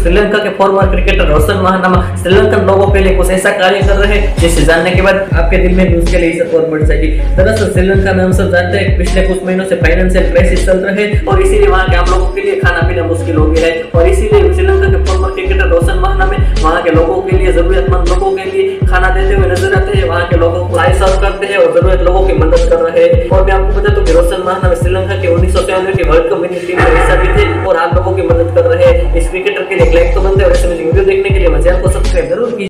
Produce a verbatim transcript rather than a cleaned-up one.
श्रीलंका के former cricketer Roshan Mahanama Sri Lankan लोगों के लिए कुछ ऐसा कार्य कर रहे हैं जिसे जानने के बाद आपके दिल में भी उसके लिए इज्जत और बढ़ जाएगी। दरअसल श्रीलंका में हम सब जानते हैं पिछले कुछ महीनों से फाइनेंशियल क्राइसिस चल रहे हैं और इसीलिए वहाँ के हम लोगों के लिए खाना पीना मुश्किल हो गया है और इसीलिए श्रीलंका के फॉर्मर क्रिकेटर रोशन महानामा वहाँ के लोगों के लिए, जरूरतमंद लोगों के लिए खाना देते हुए नजर आते हैं। वहाँ के लोगों को चाय सर्व करते हैं और जरूरत लोगों की मदद कर रहे हैं। और मैं आपको बता दूं कि रोशन महानामा श्रीलंका के उन्नीस सौ तिरानवे के वर्ल्ड कप विनिंग टीम में हिस्सा भी थे और आप लोगों की मदद कर रहे हैं। इस क्रिकेटर के लिए एक लाइक तो बनते हैं और ऐसे वीडियो देखने के लिए चैनल को सब्सक्राइब जरूर कीजिए।